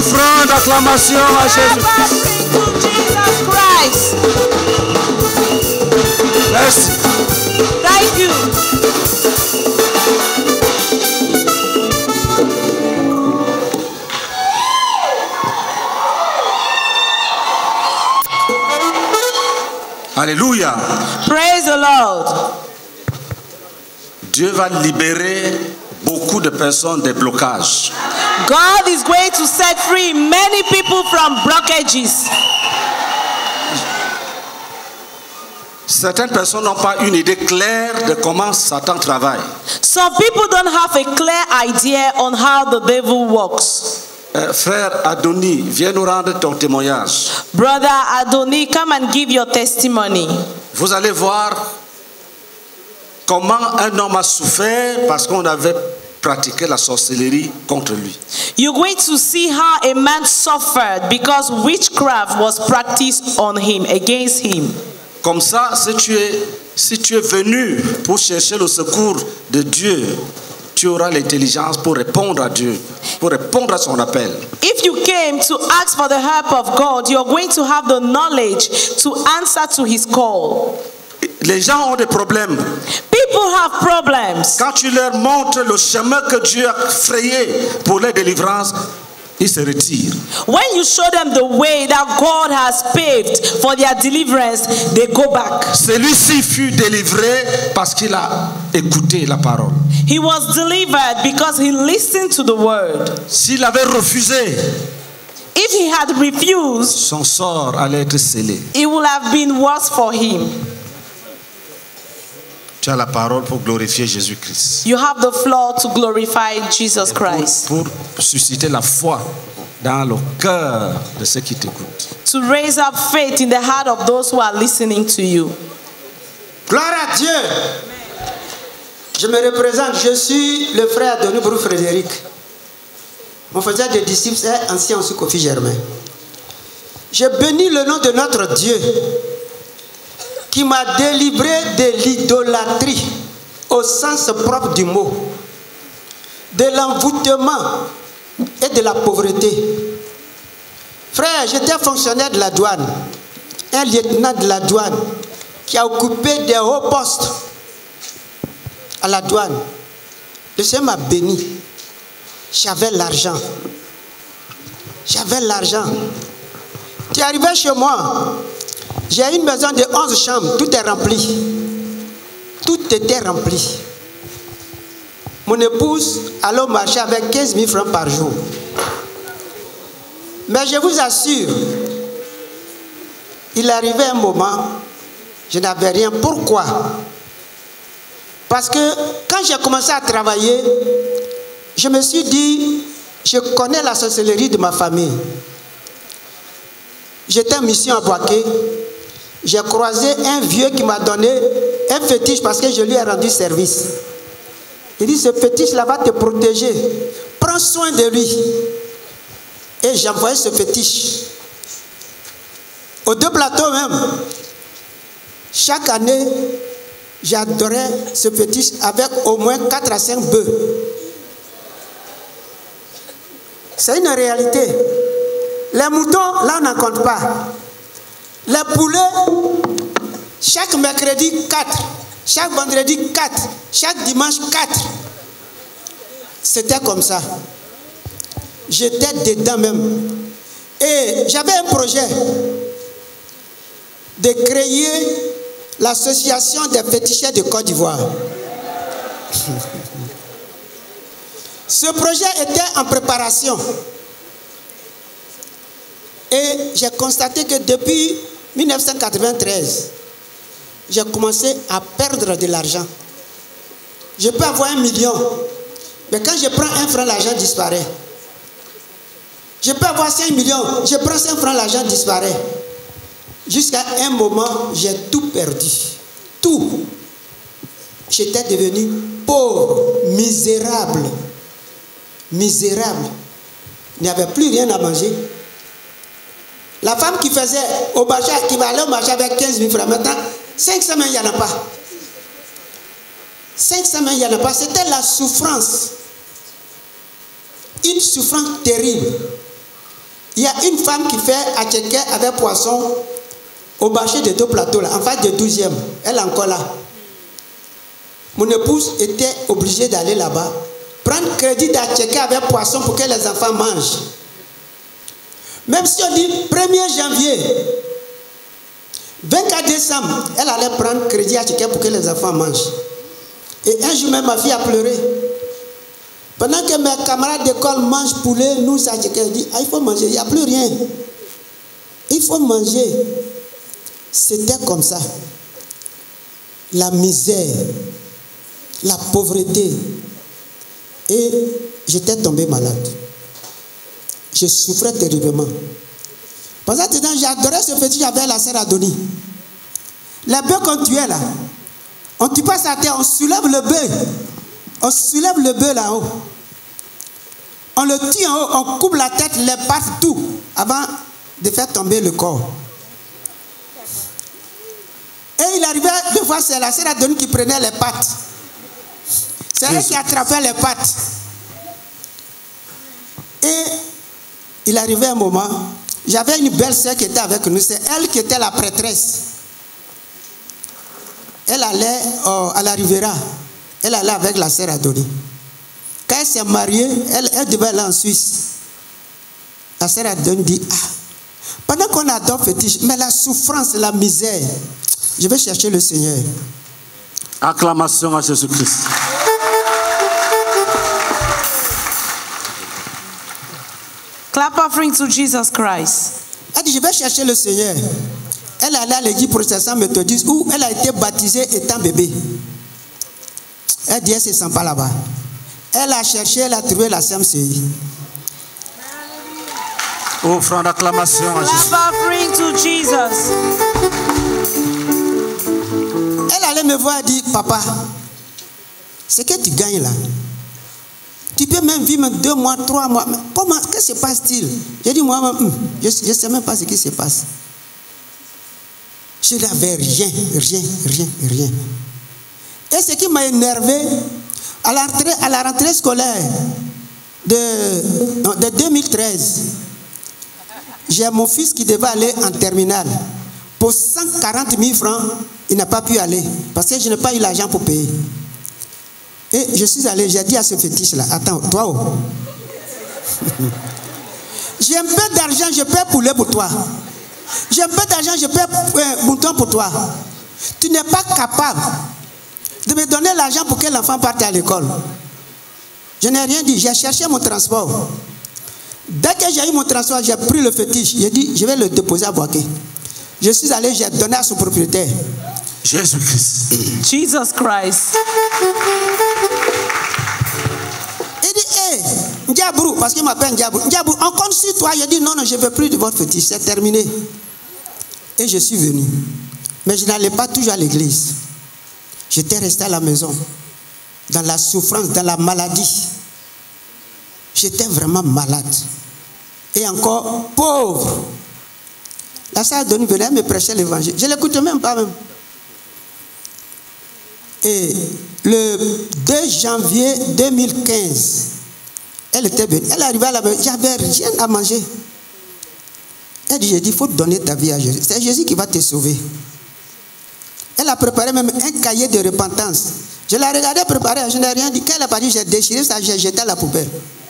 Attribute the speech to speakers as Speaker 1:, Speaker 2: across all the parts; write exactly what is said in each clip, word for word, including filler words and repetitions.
Speaker 1: offrande d'acclamation à Jésus. Merci.
Speaker 2: Thank you.
Speaker 1: Alléluia.
Speaker 2: Praise the Lord.
Speaker 1: Dieu va libérer beaucoup de personnes des blocages.
Speaker 2: God is going to set free many people from blockages.
Speaker 1: Certaines personnes n'ont pas une idée claire de comment Satan travaille.
Speaker 2: Some people don't have a clear idea on how the devil works.
Speaker 1: Euh, frère Adoni, viens nous rendre ton témoignage.
Speaker 2: Brother Adoni, come and give your testimony.
Speaker 1: Vous allez voir comment un homme a souffert parce qu'on avait pratiqué la sorcellerie contre lui.
Speaker 2: You're going to see how a man suffered because witchcraft was practiced on him, against him.
Speaker 1: Comme ça, si tu es, si tu es venu pour chercher le secours de Dieu, tu auras l'intelligence pour répondre à Dieu, pour répondre à son appel.
Speaker 2: If you came to ask for the help of God, you're going to have the knowledge to answer to his call.
Speaker 1: Les gens ont des problèmes.
Speaker 2: People have problems.
Speaker 1: Quand tu leur montres le chemin que Dieu a frayé pour les délivrances, ils se retirent.
Speaker 2: When you show them the way that God has paved for their deliverance, they go back.
Speaker 1: Celui-ci fut délivré parce qu'il a écouté la parole.
Speaker 2: He was delivered because he listened to the word.
Speaker 1: S'il avait refusé,
Speaker 2: if he had refused,
Speaker 1: son sort allait être scellé.
Speaker 2: It would have been worse for him.
Speaker 1: Tu as la parole pour glorifier Jésus-Christ.
Speaker 2: You have the floor to glorify Jesus Christ.
Speaker 1: Pour, pour susciter la foi dans le cœur de ceux qui t'écoutent.
Speaker 2: To raise up faith in the heart of those who are listening to you.
Speaker 3: Gloire à Dieu. Je me représente, je suis le frère de Noubrou Frédéric. Mon frère des disciples est ancien sous Kofi Germain. Je bénis le nom de notre Dieu qui m'a délivré de l'idolâtrie au sens propre du mot, de l'envoûtement et de la pauvreté. Frère, j'étais fonctionnaire de la douane, un lieutenant de la douane qui a occupé des hauts postes à la douane. Le Seigneur m'a béni. J'avais l'argent. J'avais l'argent. Tu es arrivé chez moi. J'ai une maison de onze chambres. Tout est rempli. Tout était rempli. Mon épouse allait au marché avec quinze mille francs par jour. Mais je vous assure, il arrivait un moment, je n'avais rien. Pourquoi? Parce que quand j'ai commencé à travailler, je me suis dit, je connais la sorcellerie de ma famille. J'étais en mission à Boaké. J'ai croisé un vieux qui m'a donné un fétiche parce que je lui ai rendu service. Il dit, ce fétiche-là va te protéger. Prends soin de lui. Et j'ai envoyé ce fétiche. Aux deux plateaux même. Chaque année, j'adorais ce fétiche avec au moins quatre à cinq bœufs. C'est une réalité. Les moutons, là, on n'en compte pas. Les poulets, chaque mercredi, quatre. Chaque vendredi, quatre. Chaque dimanche, quatre. C'était comme ça. J'étais dedans même. Et j'avais un projet de créer l'association des féticheurs de Côte d'Ivoire. Ce projet était en préparation. Et j'ai constaté que depuis mille neuf cent quatre-vingt-treize, j'ai commencé à perdre de l'argent. Je peux avoir un million, mais quand je prends un franc, l'argent disparaît. Je peux avoir cinq millions, je prends cinq francs, l'argent disparaît. Jusqu'à un moment, j'ai tout perdu. Tout. J'étais devenu pauvre, misérable. Misérable. Il n'y avait plus rien à manger. La femme qui faisait au marché, qui va aller au marché avec quinze mille francs, maintenant, cinq semaines, il n'y en a pas. cinq semaines, il n'y en a pas. C'était la souffrance. Une souffrance terrible. Il y a une femme qui fait attiqué avec poisson au marché de deux plateaux, là, en face du douzième. Elle est encore là. Mon épouse était obligée d'aller là-bas, prendre crédit d'attiqué avec poisson pour que les enfants mangent. Même si on dit premier janvier, vingt-quatre décembre, elle allait prendre crédit attiqué pour que les enfants mangent. Et un jour même, ma fille a pleuré. Pendant que mes camarades d'école mangent poulet, nous, ça, elle dit, ah, il faut manger, il n'y a plus rien. Il faut manger. C'était comme ça. La misère, la pauvreté. Et j'étais tombé malade. Je souffrais terriblement. Pendant ce temps, j'adorais ce fétiche avec la sœur Adonie. Les bœufs qu'on tuait là, on tue pas sa tête, on soulève le bœuf. On soulève le bœuf là-haut. On le tue en haut, on coupe la tête, les pattes, tout, avant de faire tomber le corps. Et il arrivait, deux fois, c'est la sœur Adonie qui prenait les pattes. C'est elle qui attrapait les pattes. Et il arrivait un moment, j'avais une belle sœur qui était avec nous, c'est elle qui était la prêtresse. Elle allait euh, à la Riviera, elle allait avec la sœur Adonie. Quand elle s'est mariée, elle, elle devait aller en Suisse. La sœur Adonie dit, ah, pendant qu'on adore fétiche, mais la souffrance, la misère, je vais chercher le Seigneur.
Speaker 1: Acclamation à Jésus-Christ.
Speaker 2: Clap offering to Jesus Christ.
Speaker 3: Elle dit, je vais chercher le Seigneur. Elle allait à l'église protestante méthodiste où elle a été baptisée étant bébé. Elle dit, elle ne se sent pas là-bas. Elle a cherché, elle a trouvé la C M C I.
Speaker 1: Offrande d'acclamation à Jésus.
Speaker 2: Clap offering to Jesus.
Speaker 3: Elle allait me voir et dire, papa, ce que tu gagnes là, tu peux même vivre deux mois, trois mois. Comment, que se passe-t-il? J'ai dit, moi, je ne sais même pas ce qui se passe. Je n'avais rien, rien, rien, rien. Et ce qui m'a énervé, à la rentrée, à la rentrée scolaire de, non, de deux mille treize, j'ai mon fils qui devait aller en terminale. Pour cent quarante mille francs, il n'a pas pu aller parce que je n'ai pas eu l'argent pour payer. Et je suis allé, j'ai dit à ce fétiche-là, attends, toi, oh. J'ai un peu d'argent, je paie poulet pour toi. J'ai un peu d'argent, je paie euh, mouton pour toi. Tu n'es pas capable de me donner l'argent pour que l'enfant parte à l'école. Je n'ai rien dit, j'ai cherché mon transport. Dès que j'ai eu mon transport, j'ai pris le fétiche. J'ai dit, je vais le déposer à Boaké. Je suis allé, j'ai donné à son propriétaire.
Speaker 1: Jésus-Christ.
Speaker 2: Jesus Christ.
Speaker 3: Il dit, hé, hey, Ndiabrou, parce qu'il m'appelle Ndiabrou. Ndiabrou, on compte sur toi. Il dit, non, non, je ne veux plus de votre fétiche, c'est terminé. Et je suis venu. Mais je n'allais pas toujours à l'église. J'étais resté à la maison, dans la souffrance, dans la maladie. J'étais vraiment malade. Et encore pauvre. La sœur Adonie venait me prêcher l'évangile. Je ne l'écoutais même pas même. Et le deux janvier deux mille quinze, elle était venue. Elle arrivait à la maison. J'avais rien à manger. Elle dit, j'ai dit, il faut donner ta vie à Jésus. C'est Jésus qui va te sauver. Elle a préparé même un cahier de repentance. Je l'ai regardé préparer, je n'ai rien dit. Quand elle a parti, j'ai déchiré ça, j'ai jeté à la poubelle.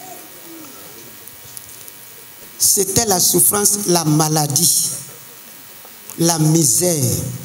Speaker 3: C'était la souffrance, la maladie, la misère.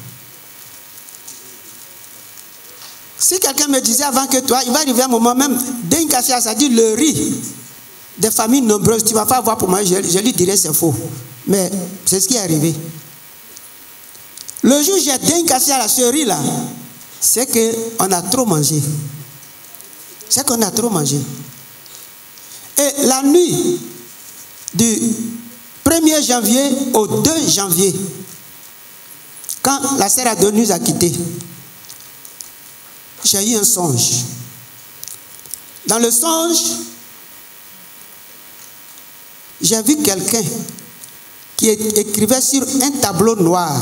Speaker 3: Si quelqu'un me disait avant que toi, il va arriver un moment même, d'un cassia, ça dit le riz des familles nombreuses, tu ne vas pas avoir pour moi, je, je lui dirais c'est faux. Mais c'est ce qui est arrivé. Le jour où j'ai d'un cassia à ce riz là, c'est qu'on a trop mangé. C'est qu'on a trop mangé. Et la nuit du premier janvier au deux janvier, quand la sœur Adonie nous a quittés, j'ai eu un songe. Dans le songe, j'ai vu quelqu'un qui écrivait sur un tableau noir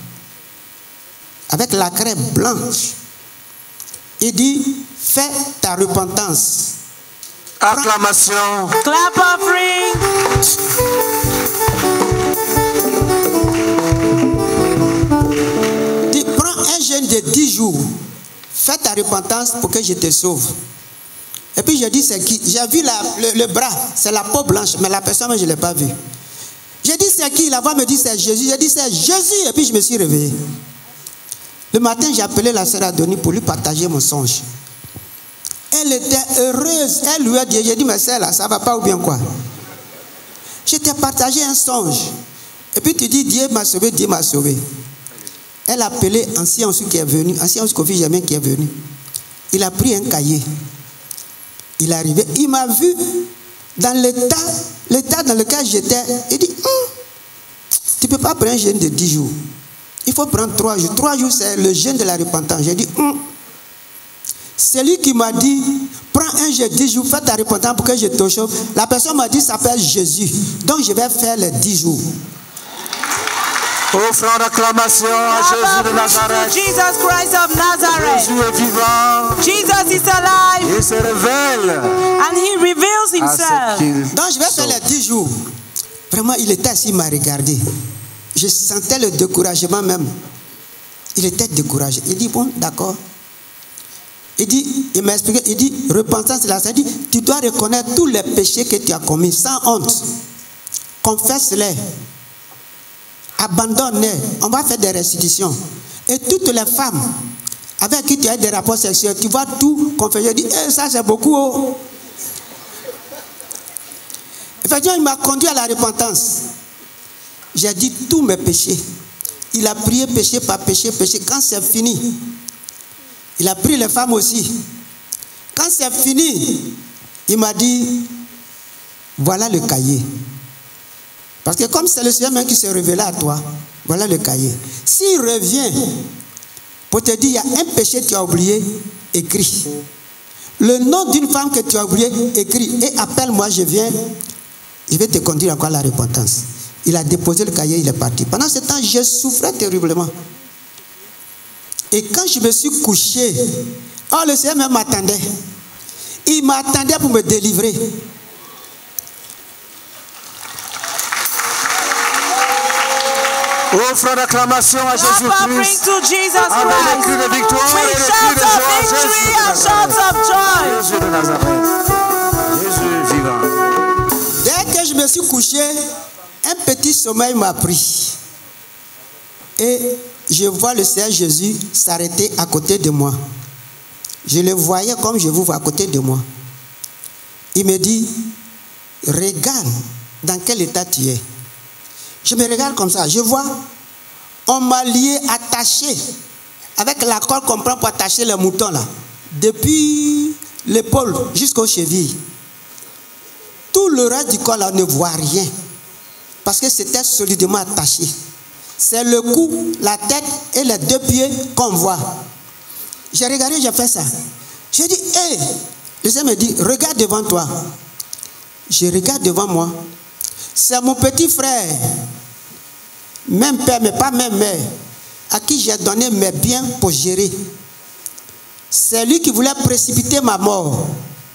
Speaker 3: avec la craie blanche. Il dit, fais ta repentance.
Speaker 1: Acclamation.
Speaker 2: Clap offering.
Speaker 3: ta repentance pour que je te sauve. Et puis j'ai dit, c'est qui? J'ai vu la, le, le bras, c'est la peau blanche, mais la personne, je ne l'ai pas vue. J'ai dit, c'est qui? La voix me dit, c'est Jésus. J'ai dit, c'est Jésus. Et puis je me suis réveillé. Le matin, j'ai appelé la sœur Adonie pour lui partager mon songe. Elle était heureuse. Elle lui a dit, j'ai dit, mais sœur, là, ça ne va pas ou bien quoi? Je t'ai partagé un songe. Et puis tu dis, Dieu m'a sauvé, Dieu m'a sauvé. Elle a appelé ancien aussi qui est venu, ancien aussi Kofi Germain qui est venu. Il a pris un cahier. Il est arrivé, il m'a vu dans l'état, l'état dans lequel j'étais. Il dit, hum, tu ne peux pas prendre un jeûne de dix jours. Il faut prendre trois jours. Trois jours, c'est le jeûne de la repentance. J'ai dit, hum. C'est lui qui m'a dit, prends un jeûne de dix jours, fais ta repentance pour que je te chauffe. La personne m'a dit, ça s'appelle Jésus. Donc je vais faire les dix jours.
Speaker 1: Offrons l'acclamation à Jésus de Nazareth.
Speaker 2: Jesus Christ of Nazareth.
Speaker 1: Jésus est vivant.
Speaker 2: Jesus is alive.
Speaker 1: Il se révèle.
Speaker 2: And he reveals himself.
Speaker 3: Donc je vais faire les dix jours. Vraiment, il était assis, il m'a regardé. Je sentais le découragement même. Il était découragé. Il dit, bon, d'accord. Il dit, il m'a expliqué, il dit, repentance, c'est là. Ça dit, tu dois reconnaître tous les péchés que tu as commis sans honte. Confesse-les. Abandonne-les. On va faire des restitutions. Et toutes les femmes avec qui tu as des rapports sexuels, tu vas tout confesser. Je dis, eh, ça c'est beaucoup. Oh. Effectivement, il m'a conduit à la repentance. J'ai dit tous mes péchés. Il a prié péché par péché, péché. Quand c'est fini, il a pris les femmes aussi. Quand c'est fini, il m'a dit, voilà le cahier. Parce que comme c'est le Seigneur même qui se révélait à toi, voilà le cahier. S'il revient pour te dire, il y a un péché que tu as oublié, écris. Le nom d'une femme que tu as oublié, écris. Et appelle-moi, je viens, je vais te conduire encore à la repentance. Il a déposé le cahier, il est parti. Pendant ce temps, je souffrais terriblement. Et quand je me suis couché, oh, le Seigneur même m'attendait. Il m'attendait pour me délivrer.
Speaker 1: Offre l'acclamation à Jésus-Christ.
Speaker 2: Avec
Speaker 1: les cris de victoire et les cris de joie. Jésus de Nazareth. Jésus vivant.
Speaker 3: Dès que je me suis couché, un petit sommeil m'a pris. Et je vois le Seigneur Jésus s'arrêter à côté de moi. Je le voyais comme je vous vois à côté de moi. Il me dit, regarde dans quel état tu es. Je me regarde comme ça, je vois, on m'a lié, attaché, avec la corde qu'on prend pour attacher les moutons là, depuis l'épaule jusqu'aux chevilles. Tout le reste du corps là, on ne voit rien, parce que c'était solidement attaché. C'est le cou, la tête et les deux pieds qu'on voit. J'ai regardé, j'ai fait ça. J'ai dit, hé, hey! Le Seigneur me dit, regarde devant toi. Je regarde devant moi. C'est mon petit frère, même père, mais pas même mère, à qui j'ai donné mes biens pour gérer. C'est lui qui voulait précipiter ma mort.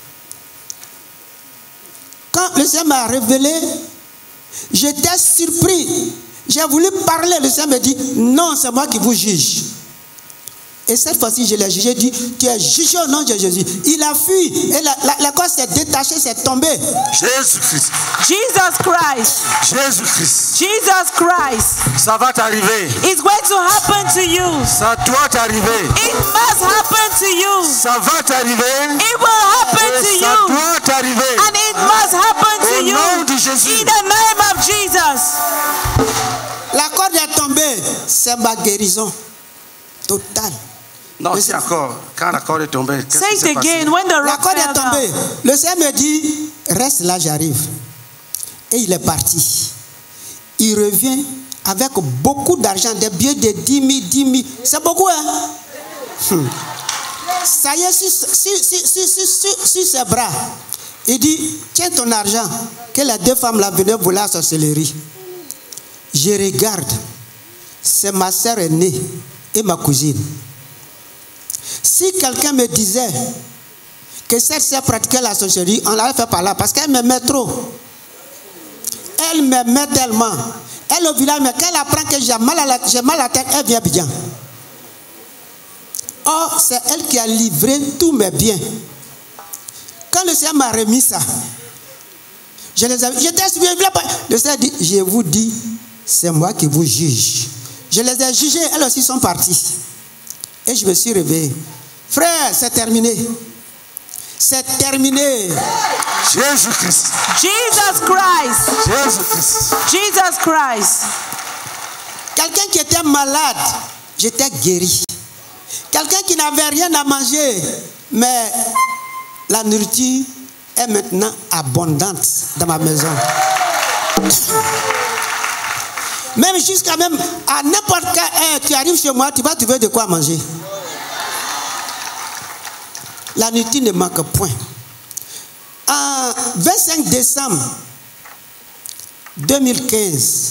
Speaker 3: Quand le Seigneur m'a révélé, j'étais surpris. J'ai voulu parler, le Seigneur me dit, non, c'est moi qui vous juge. Et cette fois-ci, je l'ai jugé, dit, tu es jugé au nom de Jésus. Il a fui, et la, la, la corde s'est détachée, s'est tombée.
Speaker 1: Jésus-Christ.
Speaker 2: Jesus Christ.
Speaker 1: Jésus-Christ.
Speaker 2: Jesus Christ.
Speaker 1: Ça va t'arriver.
Speaker 2: It's going to happen to you.
Speaker 1: Ça doit t'arriver.
Speaker 2: It must happen to you.
Speaker 1: Ça va t'arriver.
Speaker 2: It will happen
Speaker 1: Et
Speaker 2: to
Speaker 1: ça
Speaker 2: you.
Speaker 1: doit t'arriver.
Speaker 2: And it must happen to
Speaker 1: Au
Speaker 2: you.
Speaker 1: nom de Jésus.
Speaker 2: In the name of Jesus.
Speaker 3: La corde est tombée, c'est ma guérison totale.
Speaker 1: Non, c'est encore. Quand la corde est tombée, qu'est-ce
Speaker 2: Say
Speaker 1: qui s'est
Speaker 2: it
Speaker 1: passé?
Speaker 2: again. When the
Speaker 3: La
Speaker 2: rock
Speaker 3: corde
Speaker 2: fell
Speaker 3: est tombée.
Speaker 2: down.
Speaker 3: Le Seigneur me dit, reste là, j'arrive. Et il est parti. Il revient avec beaucoup d'argent, des billets de dix mille, dix mille. C'est beaucoup, hein? Hum. Ça y est, sur, sur, sur, sur, sur, sur, sur ses bras. Il dit, tiens ton argent, que les deux femmes là venaient voler la sorcellerie. Je regarde, c'est ma sœur aînée et ma cousine. Si quelqu'un me disait que cette sœur pratiquait la sorcellerie, on l'avait fait par là parce qu'elle m'aimait trop. Elle m'aimait tellement. Elle au village, mais quand elle apprend que j'ai mal à la, j'ai mal à la tête, elle vient bien. Or, c'est elle qui a livré tous mes biens. Quand le Seigneur m'a remis ça, je les avais, j'étais suivi, le Seigneur dit, je vous dis, c'est moi qui vous juge. Je les ai jugés, elles aussi sont parties. Et je me suis réveillé. Frère, c'est terminé. C'est terminé.
Speaker 1: Jésus-Christ.
Speaker 2: Jesus Christ.
Speaker 1: Jésus-Christ.
Speaker 2: Jesus Christ.
Speaker 3: Quelqu'un qui était malade, j'étais guéri. Quelqu'un qui n'avait rien à manger, mais la nourriture est maintenant abondante dans ma maison. Même jusqu'à même, à n'importe quelle heure, tu arrives chez moi, tu vas trouver de quoi manger. La nourriture ne manque point. En vingt-cinq décembre deux mille quinze,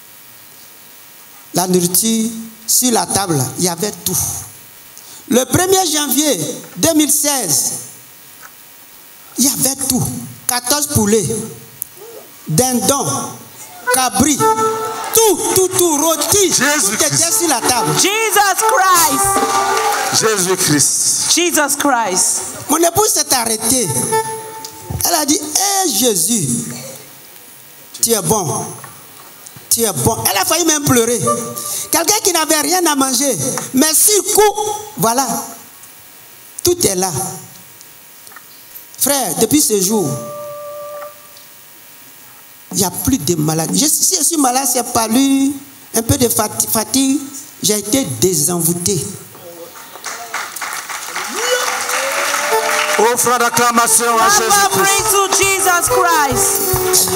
Speaker 3: la nourriture sur la table, il y avait tout. Le premier janvier deux mille seize, il y avait tout. quatorze poulets, dindons, cabri, tout, tout, tout, rôti, tout était sur la table.
Speaker 2: Jesus Christ.
Speaker 1: Jésus-Christ.
Speaker 2: Jesus Christ.
Speaker 3: Mon épouse s'est arrêtée. Elle a dit, hé hey, Jésus, tu es bon. Tu es bon. Elle a failli même pleurer. Quelqu'un qui n'avait rien à manger. Mais sur coup, voilà. Tout est là. Frère, depuis ce jour, il n'y a plus de maladie. Je, si je suis malade, c'est pas lui, un peu de fatigue, j'ai été désenvoûté.
Speaker 1: Offre d'acclamation à Jésus-Christ.
Speaker 2: To Jesus Christ.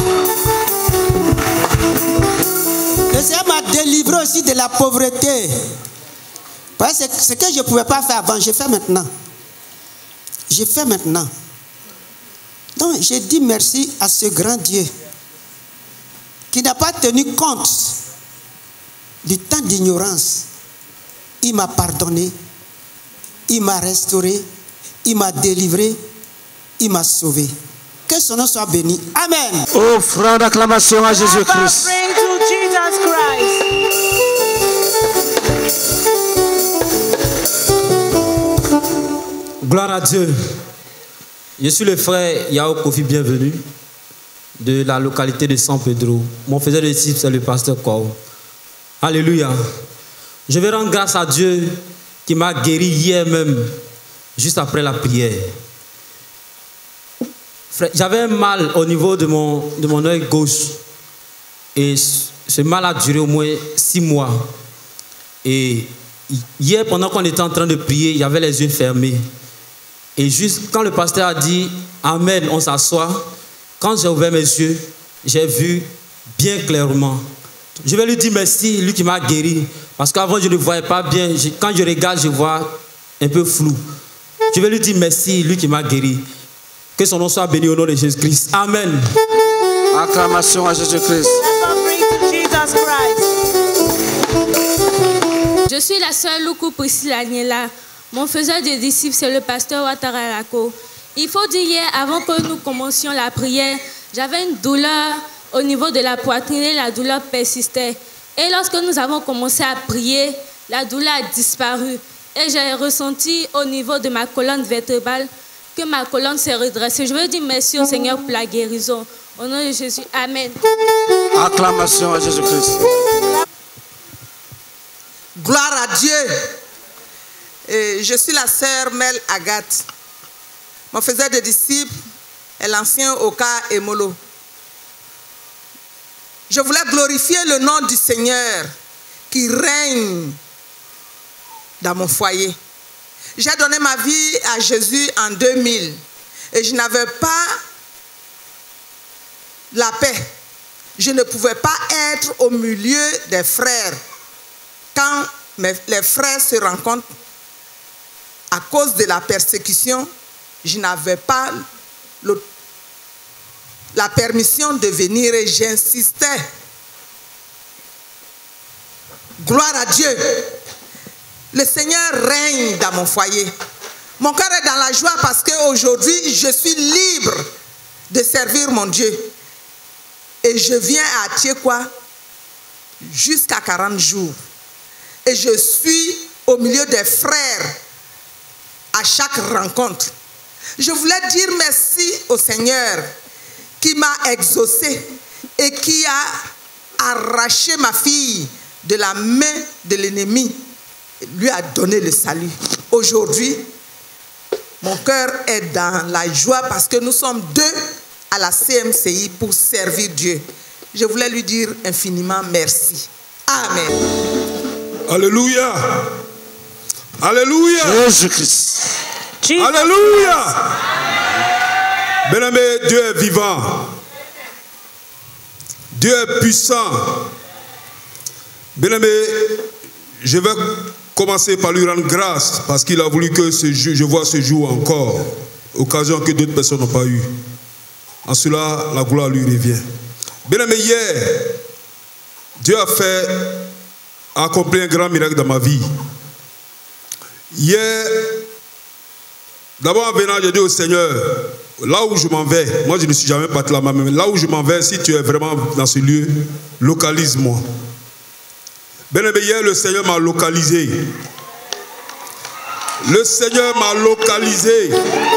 Speaker 3: Le Seigneur m'a délivré aussi de la pauvreté. Parce que ce que je ne pouvais pas faire avant, je fais maintenant. Je fais maintenant. Donc, j'ai dit merci à ce grand Dieu qui n'a pas tenu compte du temps d'ignorance. Il m'a pardonné, il m'a restauré, il m'a délivré, il m'a sauvé. Que son nom soit béni. Amen.
Speaker 1: Offrant d'acclamation à Jésus-Christ.
Speaker 4: Gloire à Dieu. Je suis le frère Yao Kofi Bienvenu de la localité de San Pedro. Mon faiseur de disciples, c'est le pasteur Kwao. Alléluia. Je vais rendre grâce à Dieu qui m'a guéri hier même, juste après la prière. J'avais un mal au niveau de mon, de mon œil gauche. Et ce mal a duré au moins six mois. Et hier, pendant qu'on était en train de prier, il y avait les yeux fermés. Et juste quand le pasteur a dit « Amen », on s'assoit. Quand j'ai ouvert mes yeux, j'ai vu bien clairement. Je vais lui dire merci, lui qui m'a guéri. Parce qu'avant, je ne voyais pas bien. Je, quand je regarde, je vois un peu flou. Je vais lui dire merci, lui qui m'a guéri. Que son nom soit béni au nom de Jésus-Christ. Amen.
Speaker 1: Acclamation à Jésus-Christ.
Speaker 5: Je suis la sœur Loukou Priscilla Niela. Mon faiseur de disciples, c'est le pasteur Ouattara Lako. Il faut dire hier, avant que nous commencions la prière, j'avais une douleur au niveau de la poitrine et la douleur persistait. Et lorsque nous avons commencé à prier, la douleur a disparu. Et j'ai ressenti au niveau de ma colonne vertébrale que ma colonne s'est redressée. Je veux dire merci au Seigneur pour la guérison. Au nom de Jésus, Amen.
Speaker 1: Acclamation à Jésus-Christ.
Speaker 6: Gloire à Dieu. Et je suis la sœur Mel Agathe. Mon faiseur de disciples est l'ancien Oka Emolo. Je voulais glorifier le nom du Seigneur qui règne dans mon foyer. J'ai donné ma vie à Jésus en deux mille et je n'avais pas la paix. Je ne pouvais pas être au milieu des frères quand mes, les frères se rencontrent. À cause de la persécution, je n'avais pas le, la permission de venir et j'insistais. Gloire à Dieu. Le Seigneur règne dans mon foyer. Mon cœur est dans la joie parce qu'aujourd'hui, je suis libre de servir mon Dieu. Et je viens à Tiekwa jusqu'à quarante jours. Et je suis au milieu des frères à chaque rencontre. Je voulais dire merci au Seigneur qui m'a exaucé et qui a arraché ma fille de la main de l'ennemi, lui a donné le salut. Aujourd'hui, mon cœur est dans la joie parce que nous sommes deux à la C M C I pour servir Dieu. Je voulais lui dire infiniment merci. Amen.
Speaker 7: Alléluia. Alléluia.
Speaker 1: Jésus-Christ.
Speaker 7: Alléluia. Bien-aimé, Dieu est vivant. Dieu est puissant. Bien-aimé, je vais commencer par lui rendre grâce parce qu'il a voulu que ce jour, je vois ce jour encore, occasion que d'autres personnes n'ont pas eu. En cela, la gloire lui revient. Bien-aimé, hier, Dieu a fait, a accompli un grand miracle dans ma vie. Hier, d'abord en venant, j'ai dit au Seigneur, là où je m'en vais, moi je ne suis jamais parti là-bas, mais là où je m'en vais, si tu es vraiment dans ce lieu, localise-moi. Bien-aimé, hier, le Seigneur m'a localisé. Le Seigneur m'a localisé.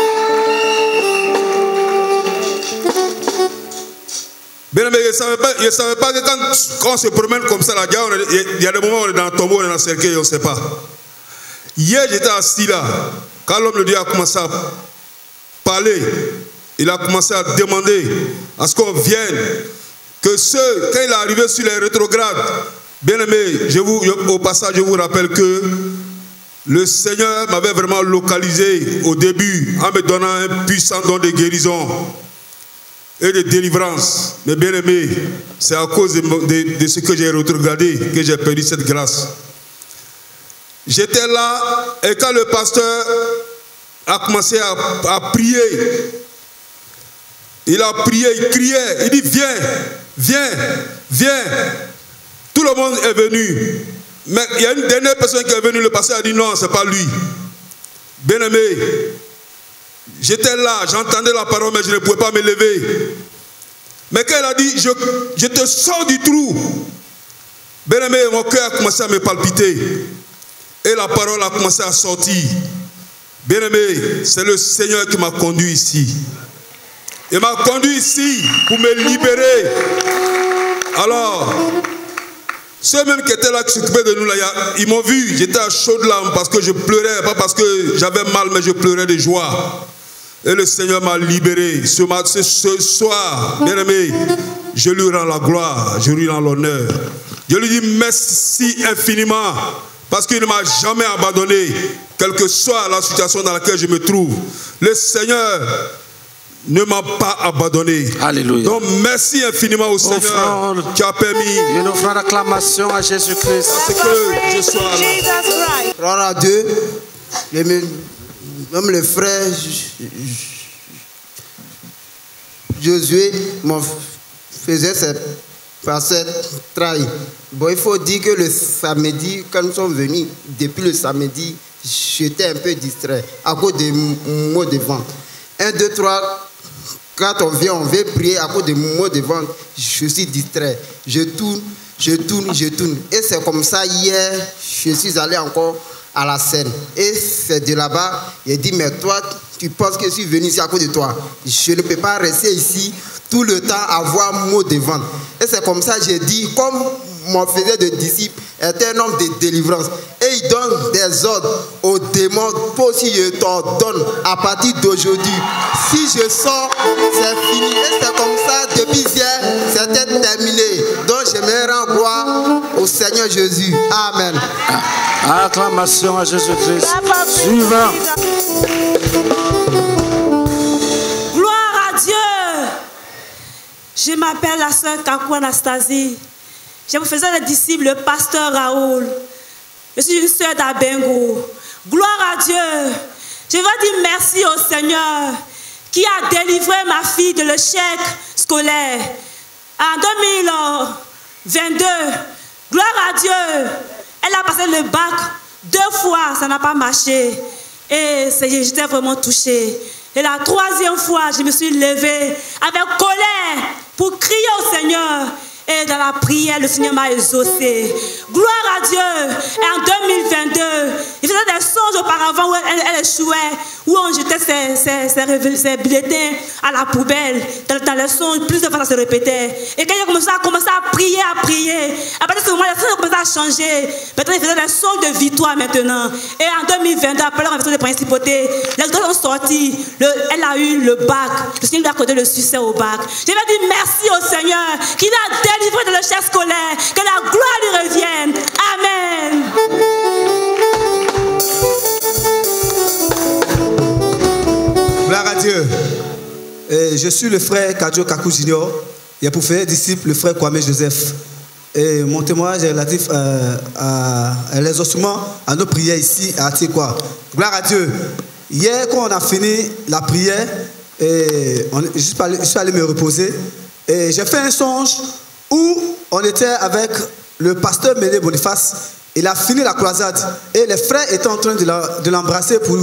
Speaker 7: Bien-aimé, je ne savais pas, je savais pas que quand, quand on se promène comme ça, là, il y a des moments où on est dans le tombeau, on est dans le cercueil, on ne sait pas. Hier, j'étais assis là. Quand l'homme de Dieu a commencé à parler, il a commencé à demander à ce qu'on vienne. Que ceux, quand il est arrivé sur les rétrogrades, bien-aimé, je vous, au passage, je vous rappelle que le Seigneur m'avait vraiment localisé au début en me donnant un puissant don de guérison et de délivrance. Mais bien-aimé, c'est à cause de, de, de ce que j'ai rétrogradé que j'ai perdu cette grâce. J'étais là et quand le pasteur a commencé à, à prier, il a prié, il criait, il dit viens, viens, viens. Tout le monde est venu. Mais il y a une dernière personne qui est venue, le pasteur a dit non, ce n'est pas lui. Bien-aimé, j'étais là, j'entendais la parole, mais je ne pouvais pas me lever. Mais quand il a dit, je, je te sors du trou, bien-aimé, mon cœur a commencé à me palpiter. Et la parole a commencé à sortir. Bien-aimé, c'est le Seigneur qui m'a conduit ici. Il m'a conduit ici pour me libérer. Alors, ceux même qui étaient là, qui s'occupaient de nous, là, ils m'ont vu, j'étais à chaudes larmes parce que je pleurais, pas parce que j'avais mal, mais je pleurais de joie. Et le Seigneur m'a libéré. Ce, ce, ce soir, bien-aimé, je lui rends la gloire, je lui rends l'honneur. Je lui dis merci infiniment. Parce qu'il ne m'a jamais abandonné, quelle que soit la situation dans laquelle je me trouve. Le Seigneur ne m'a pas abandonné.
Speaker 1: Alléluia.
Speaker 7: Donc merci infiniment au Seigneur
Speaker 1: offrons,
Speaker 7: qui a permis.
Speaker 1: Une offrande d'acclamation à Jésus-Christ.
Speaker 7: C'est que je sois là.
Speaker 3: Gloire à Dieu. Même le frère Josué m'en faisait cette facette trahi. Bon, il faut dire que le samedi, quand nous sommes venus, depuis le samedi, j'étais un peu distrait à cause des mots de vente. Un, deux, trois, quand on vient, on veut prier à cause des mots de vente, je suis distrait. Je tourne, je tourne, je tourne. Et c'est comme ça, hier, je suis allé encore à la scène. Et c'est de là-bas, il a dit, mais toi, tu penses que je suis venu ici à cause de toi. Je ne peux pas rester ici tout le temps à avoir mot de vente. Et c'est comme ça que j'ai dit, comme mon faisait de disciple était un homme de délivrance. Et il donne des ordres aux démons. Toi aussi, je t'ordonne à partir d'aujourd'hui. Si je sors, c'est fini. Et c'est comme ça, depuis hier, c'était terminé. Donc, je me rends gloire au Seigneur Jésus. Amen.
Speaker 1: Acclamation à Jésus-Christ. Suivant.
Speaker 2: Gloire à Dieu. Je m'appelle la sœur Kakou Anastasie. Je vous faisais le disciple, le pasteur Raoul. Je suis une sœur d'Abengo. Gloire à Dieu. Je veux dire merci au Seigneur qui a délivré ma fille de l'échec scolaire en deux mille vingt-deux. Gloire à Dieu. Elle a passé le bac deux fois, ça n'a pas marché. Et j'étais vraiment touchée. Et la troisième fois, je me suis levée avec colère pour crier au Seigneur. Et dans la prière, le Seigneur m'a exaucé. Gloire à Dieu. Et en deux mille vingt-deux, il faisait des songes auparavant où elle, elle échouait, où on jetait ses, ses, ses, ses bulletins à la poubelle. Dans, dans les songes, plusieurs fois ça se répétait. Et quand il a commencé à, commencé à prier, à prier, à partir de ce moment, les songes ont commencé à changer. Maintenant, il faisait des songes de victoire maintenant. Et en deux mille vingt-deux, après la révision des principautés, les autres ont sorti. Le, elle a eu le bac. Le Seigneur lui a accordé le succès au bac. Je vais dire merci au Seigneur qui l'a délivré de l'échec scolaire. Que la gloire lui revienne. Amen.
Speaker 8: Gloire à Dieu. Et je suis le frère Kadjo Kakou Junior. Il a pour faire disciple le frère Kwame Joseph. Et mon témoignage est relatif euh, à, à l'exaucement à nos prières ici à Atikwa. Gloire à Dieu. Hier, quand on a fini la prière, et on, je, suis allé, je suis allé me reposer. Et j'ai fait un songe où on était avec le pasteur Méné Boniface. Il a fini la croisade. Et les frères étaient en train de l'embrasser pour,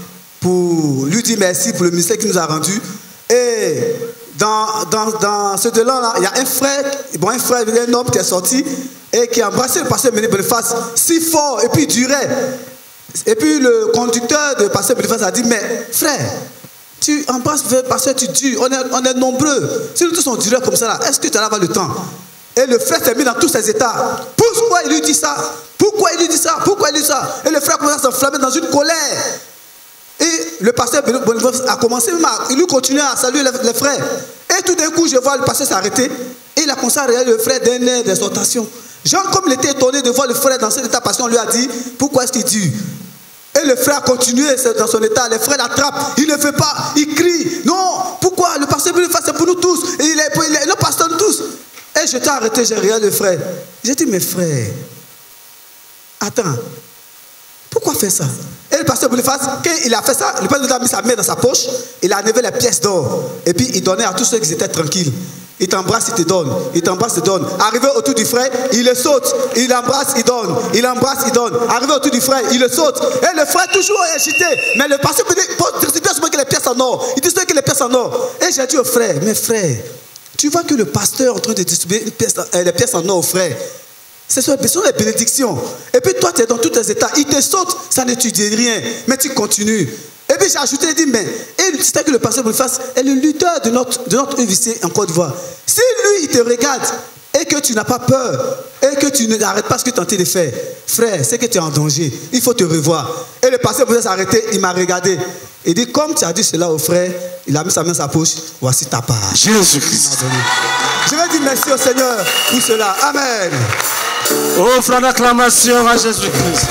Speaker 8: pour lui dire merci pour le ministère qu'il nous a rendu. Et dans, dans, dans ce delà-là, il y a un frère, bon, un frère, un homme qui est sorti et qui a embrassé le pasteur Méné Boniface si fort et puis il durait. Et puis le conducteur de pasteur Boniface a dit, mais frère, tu embrasses le pasteur, tu dures, on est, on est nombreux. Si nous tous on durait comme ça, est-ce que tu vas avoir le temps? Et le frère s'est mis dans tous ses états. Pourquoi il lui dit ça? Pourquoi il lui dit ça? Pourquoi il lui dit ça? Et le frère commence à s'enflammer dans une colère. Et le pasteur Boniface a commencé, il lui continuait à saluer les, les frères. Et tout d'un coup, je vois le pasteur s'arrêter. Et il a commencé à regarder le frère d'un air d'exhortation. Jean, comme il était étonné de voir le frère dans cet état, parce qu'on lui a dit, pourquoi est-ce qu'il dit? Et le frère a continué dans son état. Les frères l'attrapent. Il ne fait pas. Il crie. Non, pourquoi? Le pasteur Boniface, c'est pour nous tous. Et il est, il est le pasteur nous tous. Et je t'ai arrêté, j'ai regardé le frère. J'ai dit, mes frères, attends, pourquoi faire ça? Et le pasteur Boniface, quand il a fait ça, le pasteur a mis sa main dans sa poche, il a enlevé les pièces d'or. Et puis il donnait à tous ceux qui étaient tranquilles. Il t'embrasse, il te donne. Il t'embrasse, il te donne. Arrivé autour du frère, il le saute. Il embrasse, il donne. Il embrasse, il donne. Arrivé autour du frère, il le saute. Et le frère toujours agité. Mais le pasteur pose que les pièces en or. Il distribue que les pièces en or. Et j'ai dit au frère, mes frères, tu vois que le pasteur est en train de distribuer une pièce, euh, les pièces en or aux frères. Ce sont les bénédictions. Et puis toi, tu es dans tous tes états. Il te saute, ça ne te dit rien. Mais tu continues. Et puis j'ai ajouté, il dit, mais c'est que le pasteur Boniface est le leader de notre, de notre E V C en Côte d'Ivoire. Si lui, il te regarde et que tu n'as pas peur et que tu n'arrêtes pas ce que tu es en train de faire, frère, c'est que tu es en danger. Il faut te revoir. Et le pasteur Boniface s'est arrêté, il m'a regardé. Il dit, comme tu as dit cela au frère, il a mis sa main dans sa poche, voici ta part.
Speaker 1: Jésus-Christ.
Speaker 8: Je vais dire merci au Seigneur pour cela. Amen.
Speaker 1: Offre l'acclamation à Jésus-Christ.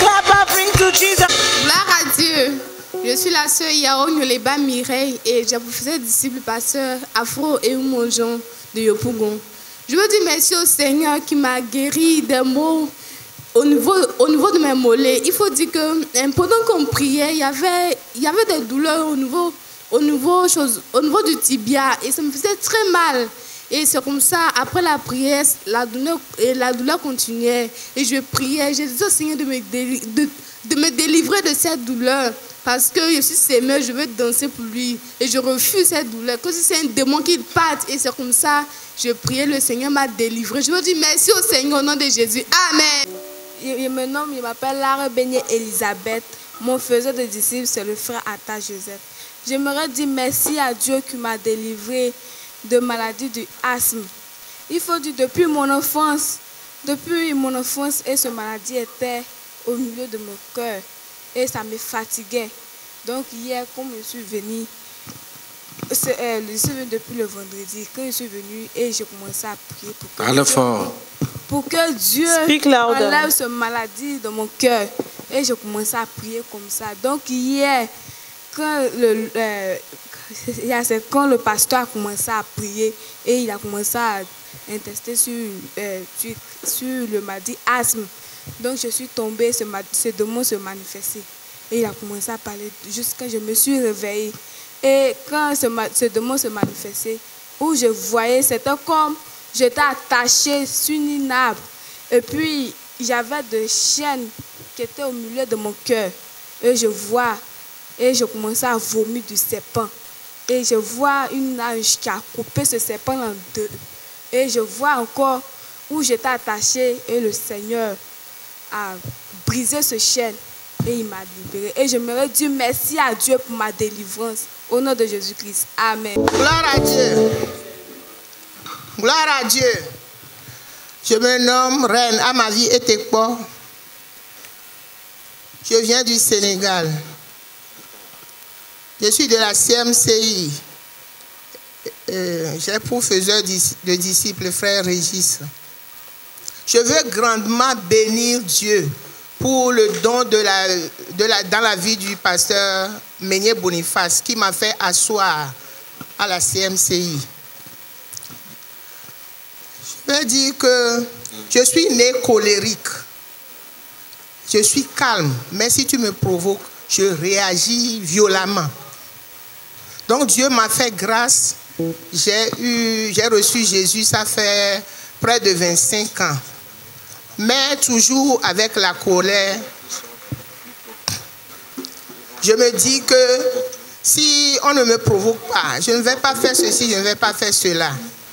Speaker 9: Gloire à Dieu. Je suis la sœur Yao Nyoleba Mireille et j'ai fait disciple pasteur Afro et Monjon de Yopougon. Je veux dire merci au Seigneur qui m'a guéri des maux au niveau, au niveau de mes mollets. Il faut dire que pendant qu'on priait, il y avait, il y avait des douleurs au niveau, au, niveau chose, au niveau du tibia et ça me faisait très mal. Et c'est comme ça, après la prière, la douleur, et la douleur continuait. Et je priais, j'ai dit au Seigneur de me, déli de, de me délivrer de cette douleur. Parce que je suis Seigneur, je veux danser pour lui. Et je refuse cette douleur. Que si c'est un démon qui parte, et c'est comme ça, je priais, le Seigneur m'a délivré. Je veux dire merci au Seigneur au nom de Jésus. Amen.
Speaker 5: Je me nomme, je m'appelle Lara Bénier Elisabeth. Mon faiseur de disciples, c'est le frère Atta Joseph. J'aimerais dire merci à Dieu qui m'a délivré de maladie du asthme. Il faut dire depuis mon enfance, depuis mon enfance, et cette maladie était au milieu de mon cœur. Et ça me fatiguait. Donc hier, comme je suis venue, euh, je suis venue depuis le vendredi, quand je suis venue et j'ai commencé à prier pour que, Dieu, pour que Dieu enlève cette maladie de mon cœur. Et j'ai commencé à prier comme ça. Donc hier, quand le, euh, quand le pasteur a commencé à prier et il a commencé à intester sur, euh, sur, sur le maladie asthme, donc je suis tombée, ce, ce démon se manifestait. Et il a commencé à parler jusqu'à je me suis réveillée. Et quand ce, ce démon se manifestait, où je voyais, c'était comme j'étais attachée sur une arbre. Et puis j'avais des chaînes qui étaient au milieu de mon cœur. Et je vois, et je commençais à vomir du serpent. Et je vois une nage qui a coupé ce serpent en deux. Et je vois encore
Speaker 9: où j'étais attachée et le Seigneur a brisé ce chaîne et il m'a libérée. Et j'aimerais dire merci à Dieu pour ma délivrance. Au nom de Jésus-Christ. Amen.
Speaker 6: Gloire à Dieu. Gloire à Dieu. Je me nomme Reine Amavi Etekpo. Je viens du Sénégal. Je suis de la C M C I. Euh, J'ai pour faiseur de disciples frère Régis. Je veux grandement bénir Dieu pour le don de la, de la, dans la vie du pasteur Meunier Boniface qui m'a fait asseoir à la C M C I. Je veux dire que je suis né colérique. Je suis calme, mais si tu me provoques, je réagis violemment. Donc Dieu m'a fait grâce. J'ai eu, j'ai reçu Jésus, ça fait près de vingt-cinq ans. Mais toujours avec la colère. Je me dis que si on ne me provoque pas, je ne vais pas faire ceci, je ne vais pas faire cela.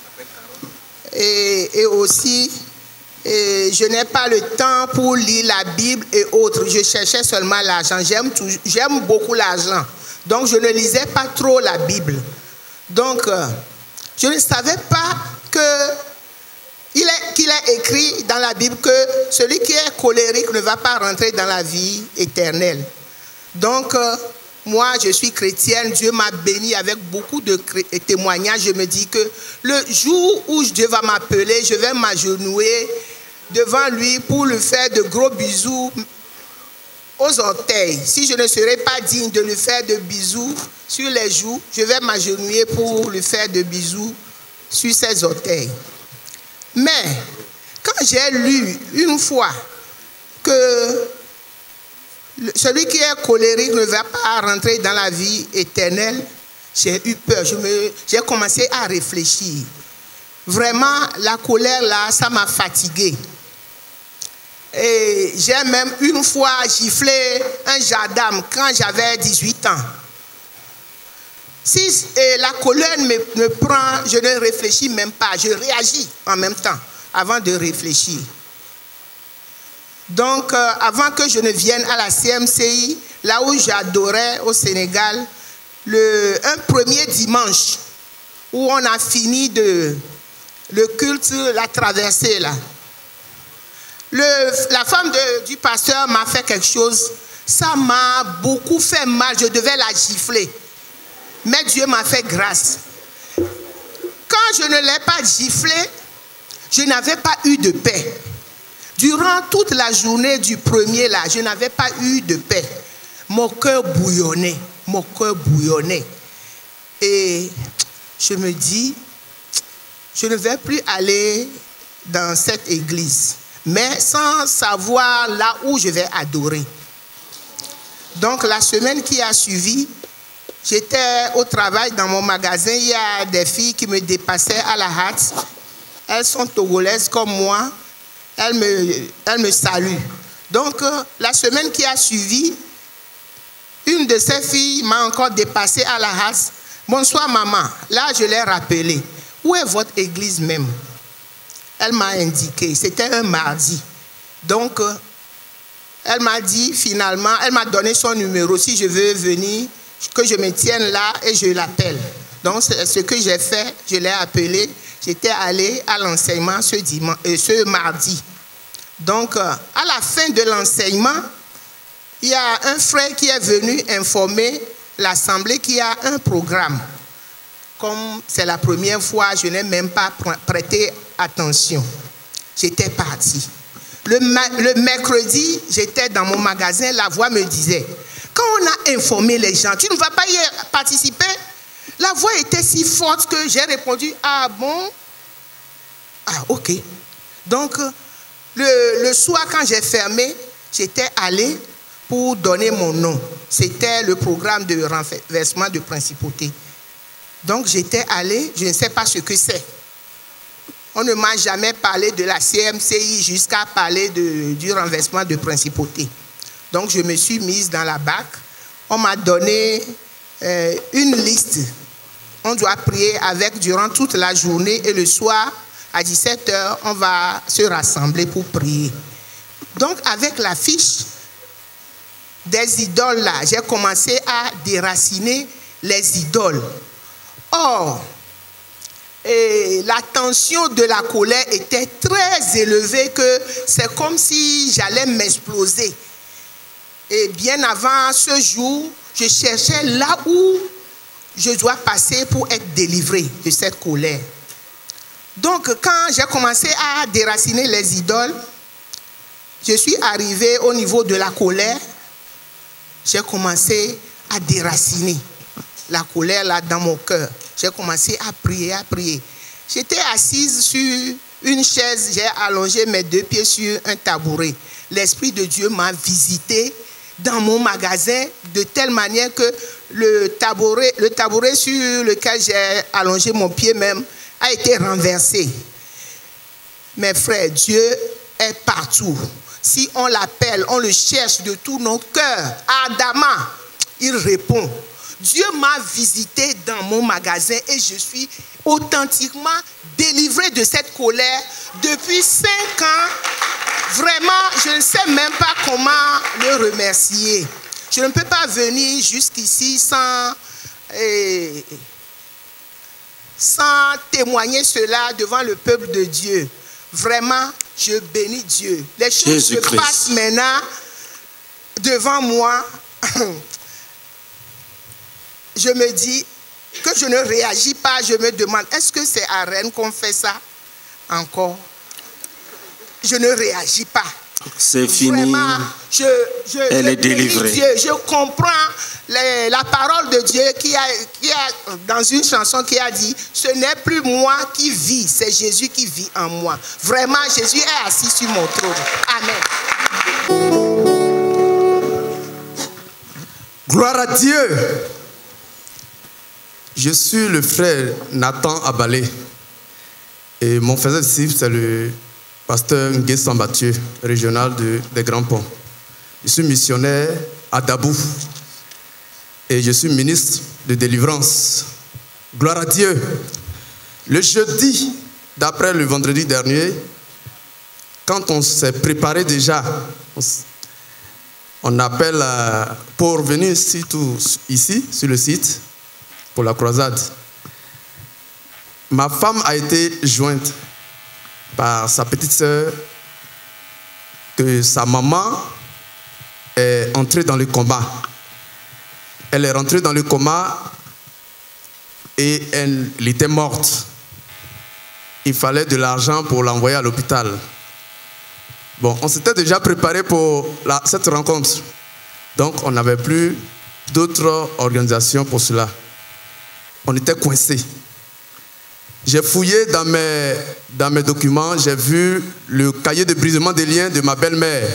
Speaker 6: Et, et aussi, et je n'ai pas le temps pour lire la Bible et autres. Je cherchais seulement l'argent. J'aime, j'aime beaucoup l'argent. Donc, je ne lisais pas trop la Bible. Donc, euh, je ne savais pas que il est, qu'il est écrit dans la Bible que celui qui est colérique ne va pas rentrer dans la vie éternelle. Donc, euh, moi, je suis chrétienne. Dieu m'a béni avec beaucoup de témoignages. Je me dis que le jour où Dieu va m'appeler, je vais m'agenouiller devant lui pour lui faire de gros bisous aux orteils. Si je ne serai pas digne de lui faire de bisous sur les joues, je vais m'agenouiller pour lui faire de bisous sur ses orteils. Mais quand j'ai lu une fois que celui qui est colérique ne va pas rentrer dans la vie éternelle, j'ai eu peur. Je me, j'ai commencé à réfléchir. Vraiment, la colère là, ça m'a fatigué. Et j'ai même une fois giflé un gendarme quand j'avais dix-huit ans. Si la colère me, me prend, je ne réfléchis même pas. Je réagis en même temps avant de réfléchir. Donc, euh, avant que je ne vienne à la C M C I, là où j'adorais au Sénégal, le, un premier dimanche où on a fini de, le culte, la traversée là, le, la femme de, du pasteur m'a fait quelque chose, ça m'a beaucoup fait mal, je devais la gifler. Mais Dieu m'a fait grâce. Quand je ne l'ai pas giflé, je n'avais pas eu de paix. Durant toute la journée du premier là, je n'avais pas eu de paix. Mon cœur bouillonnait, mon cœur bouillonnait. Et je me dis, je ne vais plus aller dans cette église, mais sans savoir là où je vais adorer. Donc la semaine qui a suivi, j'étais au travail dans mon magasin, il y a des filles qui me dépassaient à la hâte. Elles sont togolaises comme moi. Elle me, elle me salue. Donc, euh, la semaine qui a suivi, une de ces filles m'a encore dépassé à la hâte. Bonsoir, maman. Là, je l'ai rappelé. Où est votre église même? Elle m'a indiqué. C'était un mardi. Donc, euh, elle m'a dit finalement, elle m'a donné son numéro. Si je veux venir, que je me tienne là et je l'appelle. Donc, c'est ce que j'ai fait. Je l'ai appelé. J'étais allé à l'enseignement ce, dimanche, euh, ce mardi. Donc, euh, à la fin de l'enseignement, il y a un frère qui est venu informer l'assemblée qu'il y a un programme. Comme c'est la première fois, je n'ai même pas prêté attention. J'étais parti. Le, le mercredi, j'étais dans mon magasin, la voix me disait, quand on a informé les gens, tu ne vas pas y participer? La voix était si forte que j'ai répondu, ah bon? Ah, ok. Donc, le, le soir, quand j'ai fermé, j'étais allé pour donner mon nom. C'était le programme de renversement de principauté. Donc, j'étais allé, je ne sais pas ce que c'est. On ne m'a jamais parlé de la C M C I jusqu'à parler de, du renversement de principauté. Donc, je me suis mise dans la bac. On m'a donné euh, une liste. On doit prier avec durant toute la journée et le soir, à dix-sept heures, on va se rassembler pour prier. Donc, avec la fiche des idoles là, j'ai commencé à déraciner les idoles. Or, et la tension de la colère était très élevée, que c'est comme si j'allais m'exploser. Et bien avant ce jour, je cherchais là où je dois passer pour être délivré de cette colère. Donc, quand j'ai commencé à déraciner les idoles, je suis arrivé au niveau de la colère. J'ai commencé à déraciner la colère là dans mon cœur. J'ai commencé à prier, à prier. J'étais assise sur une chaise, j'ai allongé mes deux pieds sur un tabouret. L'Esprit de Dieu m'a visité dans mon magasin de telle manière que le tabouret, le tabouret sur lequel j'ai allongé mon pied même a été renversé. Mes frères, Dieu est partout. Si on l'appelle, on le cherche de tout notre cœur. Adama, il répond. Dieu m'a visité dans mon magasin et je suis authentiquement délivré de cette colère depuis cinq ans. Vraiment, je ne sais même pas comment le remercier. Je ne peux pas venir jusqu'ici sans, eh, sans témoigner cela devant le peuple de Dieu. Vraiment, je bénis Dieu. Les choses se passent maintenant devant moi. Je me dis que je ne réagis pas. Je me demande, est-ce que c'est à Rennes qu'on fait ça encore? Je ne réagis pas.
Speaker 1: C'est fini.
Speaker 6: Vraiment, je, je,
Speaker 1: Elle
Speaker 6: je
Speaker 1: est délivrée.
Speaker 6: Dieu. Je comprends les, la parole de Dieu qui a, qui a, dans une chanson qui a dit, ce n'est plus moi qui vis, c'est Jésus qui vit en moi. Vraiment, Jésus est assis sur mon trône. Amen.
Speaker 10: Gloire à Dieu. Je suis le frère Nathan Abalé. Et mon frère disciple, c'est le pasteur Nguessan Mathieu, régional de, des Grands Ponts. Je suis missionnaire à Dabou. Et je suis ministre de délivrance. Gloire à Dieu. Le jeudi, d'après le vendredi dernier, quand on s'est préparé déjà, on, on appelle euh, pour venir ici, tout, ici, sur le site, pour la croisade. Ma femme a été jointe par sa petite sœur que sa maman est entrée dans le coma. Elle est rentrée dans le coma et elle était morte. Il fallait de l'argent pour l'envoyer à l'hôpital. Bon, on s'était déjà préparé pour la, cette rencontre. Donc, on n'avait plus d'autres organisations pour cela. On était coincés. J'ai fouillé dans mes, dans mes documents, j'ai vu le cahier de brisement des liens de ma belle-mère.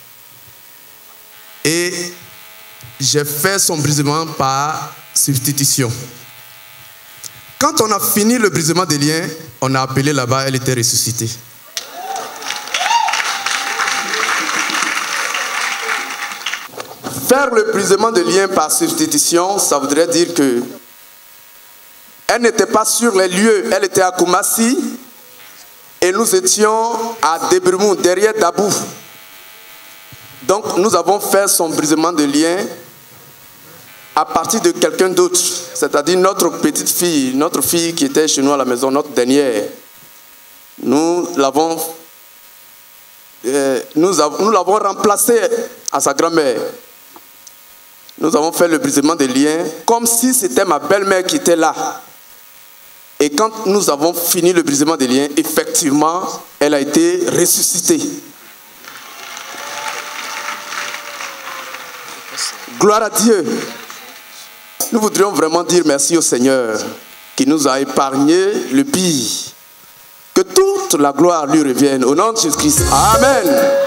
Speaker 10: Et j'ai fait son brisement par substitution. Quand on a fini le brisement des liens, on a appelé là-bas, elle était ressuscitée. Faire le brisement de liens par substitution, ça voudrait dire que elle n'était pas sur les lieux, elle était à Koumassi et nous étions à Debremou, derrière Dabou. Donc nous avons fait son brisement de lien à partir de quelqu'un d'autre, c'est-à-dire notre petite fille, notre fille qui était chez nous à la maison, notre dernière. Nous l'avons euh, nous avons, nous l'avons remplacée à sa grand-mère. Nous avons fait le brisement des liens comme si c'était ma belle-mère qui était là. Et quand nous avons fini le brisement des liens, effectivement, elle a été ressuscitée. Gloire à Dieu. Nous voudrions vraiment dire merci au Seigneur qui nous a épargné le pire. Que toute la gloire lui revienne. Au nom de Jésus-Christ. Amen.